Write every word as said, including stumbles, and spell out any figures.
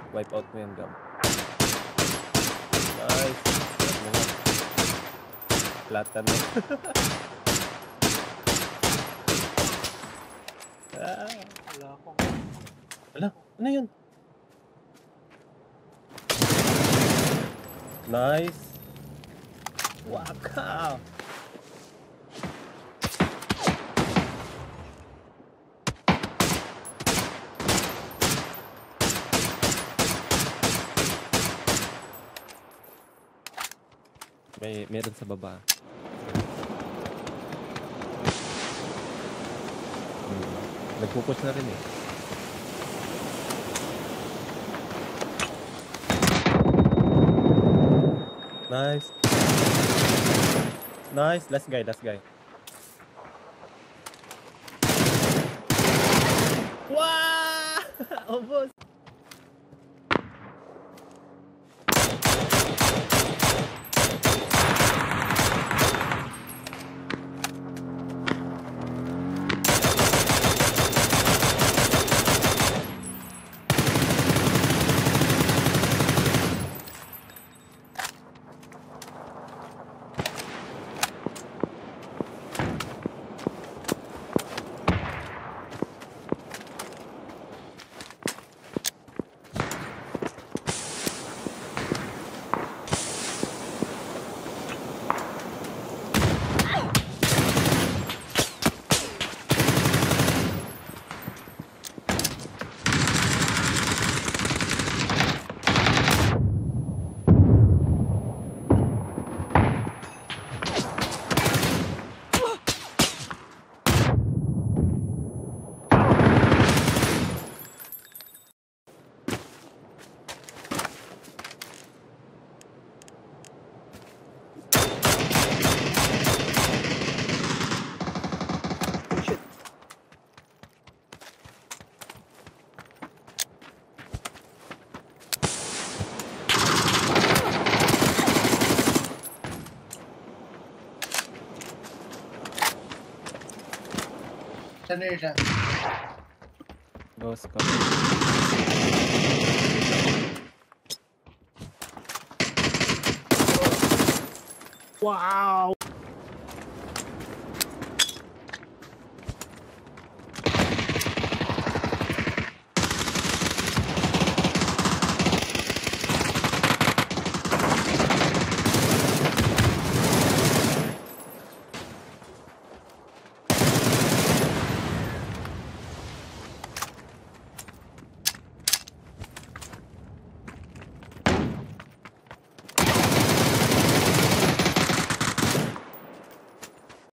Wipe out mo yan, Gab. Nice. Platan mo. Ah. Wala akong... Wala, ano yun? Nice. Wow. May meron sa baba. Hmm. Nagpupush na rin eh. Nice. Nice. Last guy, last guy. Wow! Almost. Saan na siya? Ghost ko. Wow!